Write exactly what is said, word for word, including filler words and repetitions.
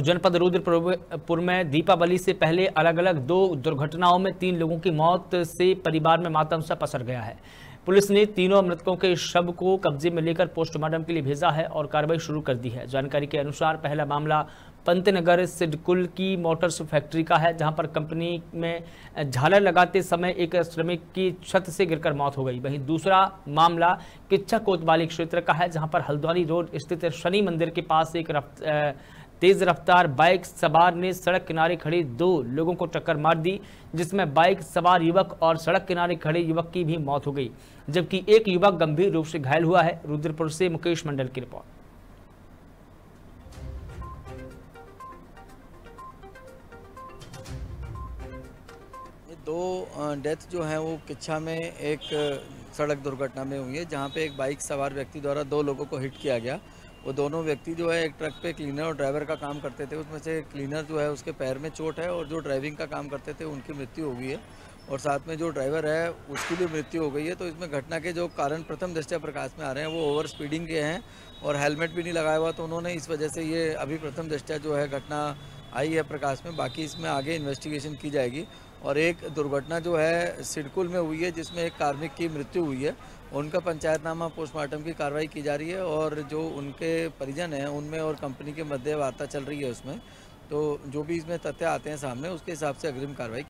जनपद रुद्रपुर में दीपावली से पहले अलग अलग दो दुर्घटनाओं में तीन लोगों की मौत से परिवार में मातम सा पसर गया है। पुलिस ने तीनों मृतकों के शव को कब्जे में लेकर पोस्टमार्टम के लिए भेजा है और कार्रवाई शुरू कर दी है। जानकारी के अनुसार पहला मामला पंतनगर सिडकुल की मोटर्स फैक्ट्री का है, जहां पर कंपनी में झालर लगाते समय एक श्रमिक की छत से गिरकर मौत हो गई। वहीं दूसरा मामला किच्छा कोतवाली क्षेत्र का है, जहां पर हल्द्वानी रोड स्थित शनि मंदिर के पास एक रफ्त, तेज रफ्तार बाइक सवार ने सड़क किनारे खड़े दो लोगों को टक्कर मार दी, जिसमें बाइक सवार युवक और सड़क किनारे खड़े युवक की भी मौत हो गई, जबकि एक युवक गंभीर रूप से घायल हुआ है। रुद्रपुर से मुकेश मंडल की रिपोर्ट। दो डेथ जो है वो किच्छा में एक सड़क दुर्घटना में हुई है, जहां पे एक बाइक सवार व्यक्ति द्वारा दो लोगों को हिट किया गया। वो दोनों व्यक्ति जो है एक ट्रक पे क्लीनर और ड्राइवर का काम करते थे। उसमें से क्लीनर जो है उसके पैर में चोट है और जो ड्राइविंग का काम करते थे उनकी मृत्यु हो गई है और साथ में जो ड्राइवर है उसकी भी मृत्यु हो गई है। तो इसमें घटना के जो कारण प्रथम दृष्टया प्रकाश में आ रहे हैं वो ओवर स्पीडिंग के हैं और हेलमेट भी नहीं लगाया हुआ, तो उन्होंने इस वजह से ये अभी प्रथम दृष्टया जो है घटना आई है प्रकाश में। बाकी इसमें आगे इन्वेस्टिगेशन की जाएगी। और एक दुर्घटना जो है सिडकुल में हुई है, जिसमें एक कार्मिक की मृत्यु हुई है। उनका पंचायतनामा पोस्टमार्टम की कार्रवाई की जा रही है और जो उनके परिजन हैं उनमें और कंपनी के मध्य वार्ता चल रही है उसमें। तो जो भी इसमें तथ्य आते हैं सामने उसके हिसाब से अग्रिम कार्रवाई